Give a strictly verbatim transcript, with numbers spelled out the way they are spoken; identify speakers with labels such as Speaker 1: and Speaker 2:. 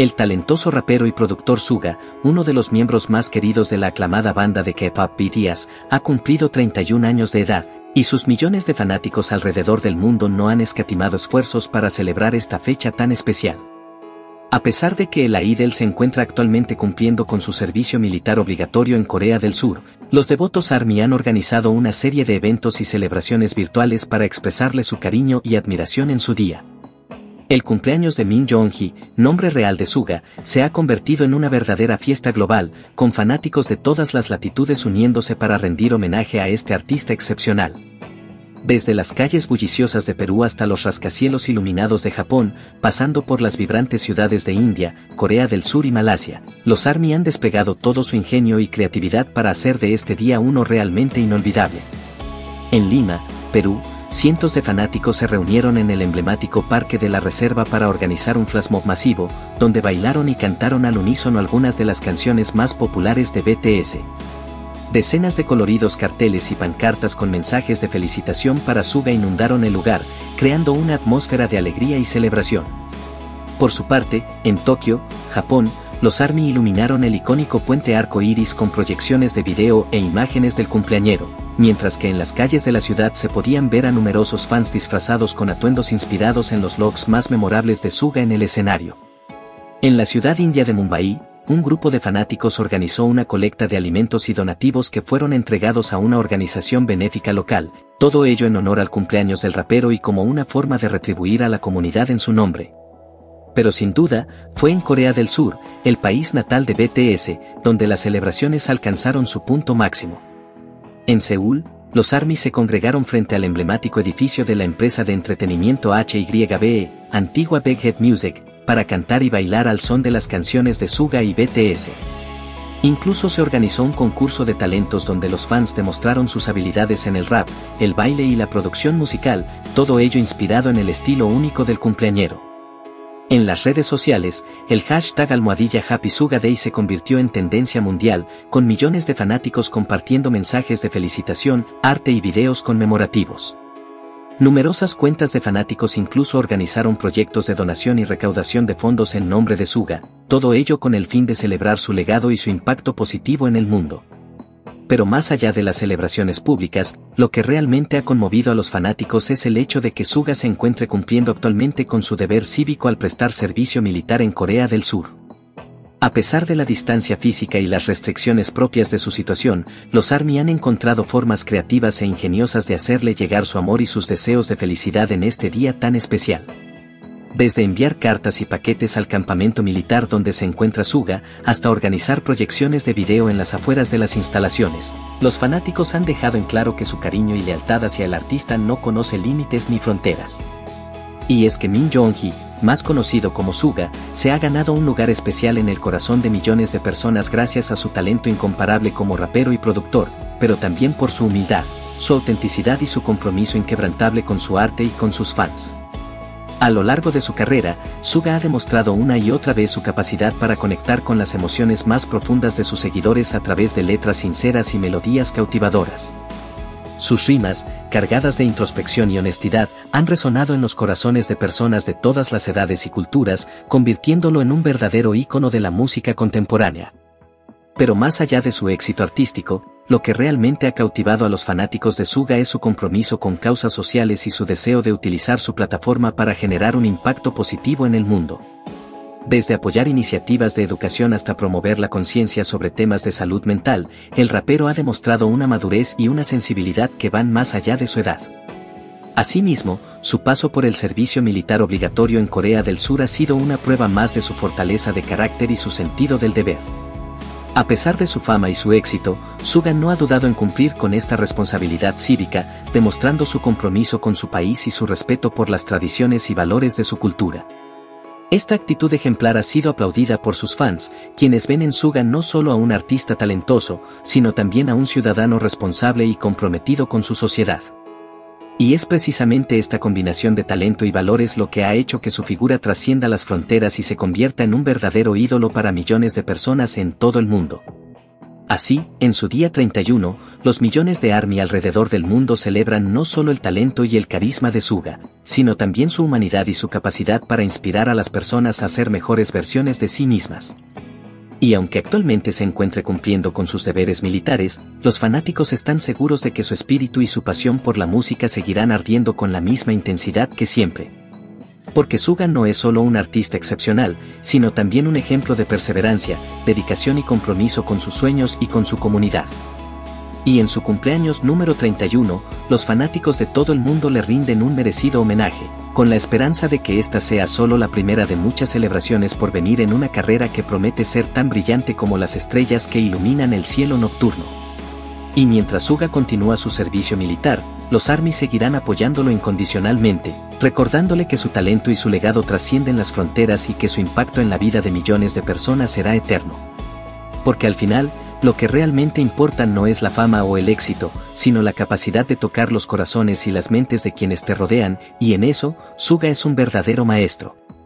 Speaker 1: El talentoso rapero y productor Suga, uno de los miembros más queridos de la aclamada banda de K-pop B T S, ha cumplido treinta y un años de edad, y sus millones de fanáticos alrededor del mundo no han escatimado esfuerzos para celebrar esta fecha tan especial. A pesar de que el idol se encuentra actualmente cumpliendo con su servicio militar obligatorio en Corea del Sur, los devotos ARMY han organizado una serie de eventos y celebraciones virtuales para expresarle su cariño y admiración en su día. El cumpleaños de Min Jong-hee, nombre real de Suga, se ha convertido en una verdadera fiesta global, con fanáticos de todas las latitudes uniéndose para rendir homenaje a este artista excepcional. Desde las calles bulliciosas de Perú hasta los rascacielos iluminados de Japón, pasando por las vibrantes ciudades de India, Corea del Sur y Malasia, los ARMY han desplegado todo su ingenio y creatividad para hacer de este día uno realmente inolvidable. En Lima, Perú, cientos de fanáticos se reunieron en el emblemático Parque de la Reserva para organizar un flashmob masivo, donde bailaron y cantaron al unísono algunas de las canciones más populares de B T S. Decenas de coloridos carteles y pancartas con mensajes de felicitación para Suga inundaron el lugar, creando una atmósfera de alegría y celebración. Por su parte, en Tokio, Japón, los ARMY iluminaron el icónico puente arco iris con proyecciones de video e imágenes del cumpleañero, mientras que en las calles de la ciudad se podían ver a numerosos fans disfrazados con atuendos inspirados en los looks más memorables de Suga en el escenario. En la ciudad india de Mumbai, un grupo de fanáticos organizó una colecta de alimentos y donativos que fueron entregados a una organización benéfica local, todo ello en honor al cumpleaños del rapero y como una forma de retribuir a la comunidad en su nombre. Pero sin duda, fue en Corea del Sur, el país natal de B T S, donde las celebraciones alcanzaron su punto máximo. En Seúl, los ARMY se congregaron frente al emblemático edificio de la empresa de entretenimiento H Y B E, antigua Big Hit Music, para cantar y bailar al son de las canciones de Suga y B T S. Incluso se organizó un concurso de talentos donde los fans demostraron sus habilidades en el rap, el baile y la producción musical, todo ello inspirado en el estilo único del cumpleañero. En las redes sociales, el hashtag almohadilla Happy Suga Day se convirtió en tendencia mundial, con millones de fanáticos compartiendo mensajes de felicitación, arte y videos conmemorativos. Numerosas cuentas de fanáticos incluso organizaron proyectos de donación y recaudación de fondos en nombre de Suga, todo ello con el fin de celebrar su legado y su impacto positivo en el mundo. Pero más allá de las celebraciones públicas, lo que realmente ha conmovido a los fanáticos es el hecho de que Suga se encuentre cumpliendo actualmente con su deber cívico al prestar servicio militar en Corea del Sur. A pesar de la distancia física y las restricciones propias de su situación, los ARMY han encontrado formas creativas e ingeniosas de hacerle llegar su amor y sus deseos de felicidad en este día tan especial. Desde enviar cartas y paquetes al campamento militar donde se encuentra Suga, hasta organizar proyecciones de video en las afueras de las instalaciones, los fanáticos han dejado en claro que su cariño y lealtad hacia el artista no conoce límites ni fronteras. Y es que Min Jong-hee, más conocido como Suga, se ha ganado un lugar especial en el corazón de millones de personas gracias a su talento incomparable como rapero y productor, pero también por su humildad, su autenticidad y su compromiso inquebrantable con su arte y con sus fans. A lo largo de su carrera, Suga ha demostrado una y otra vez su capacidad para conectar con las emociones más profundas de sus seguidores a través de letras sinceras y melodías cautivadoras. Sus rimas, cargadas de introspección y honestidad, han resonado en los corazones de personas de todas las edades y culturas, convirtiéndolo en un verdadero ícono de la música contemporánea. Pero más allá de su éxito artístico, lo que realmente ha cautivado a los fanáticos de Suga es su compromiso con causas sociales y su deseo de utilizar su plataforma para generar un impacto positivo en el mundo. Desde apoyar iniciativas de educación hasta promover la conciencia sobre temas de salud mental, el rapero ha demostrado una madurez y una sensibilidad que van más allá de su edad. Asimismo, su paso por el servicio militar obligatorio en Corea del Sur ha sido una prueba más de su fortaleza de carácter y su sentido del deber. A pesar de su fama y su éxito, Suga no ha dudado en cumplir con esta responsabilidad cívica, demostrando su compromiso con su país y su respeto por las tradiciones y valores de su cultura. Esta actitud ejemplar ha sido aplaudida por sus fans, quienes ven en Suga no solo a un artista talentoso, sino también a un ciudadano responsable y comprometido con su sociedad. Y es precisamente esta combinación de talento y valores lo que ha hecho que su figura trascienda las fronteras y se convierta en un verdadero ídolo para millones de personas en todo el mundo. Así, en su día treinta y uno, los millones de ARMY alrededor del mundo celebran no solo el talento y el carisma de Suga, sino también su humanidad y su capacidad para inspirar a las personas a ser mejores versiones de sí mismas. Y aunque actualmente se encuentre cumpliendo con sus deberes militares, los fanáticos están seguros de que su espíritu y su pasión por la música seguirán ardiendo con la misma intensidad que siempre. Porque Suga no es solo un artista excepcional, sino también un ejemplo de perseverancia, dedicación y compromiso con sus sueños y con su comunidad. Y en su cumpleaños número treinta y uno, los fanáticos de todo el mundo le rinden un merecido homenaje, con la esperanza de que esta sea solo la primera de muchas celebraciones por venir en una carrera que promete ser tan brillante como las estrellas que iluminan el cielo nocturno. Y mientras Suga continúa su servicio militar, los ARMY seguirán apoyándolo incondicionalmente, recordándole que su talento y su legado trascienden las fronteras y que su impacto en la vida de millones de personas será eterno. Porque al final, lo que realmente importa no es la fama o el éxito, sino la capacidad de tocar los corazones y las mentes de quienes te rodean, y en eso, Suga es un verdadero maestro.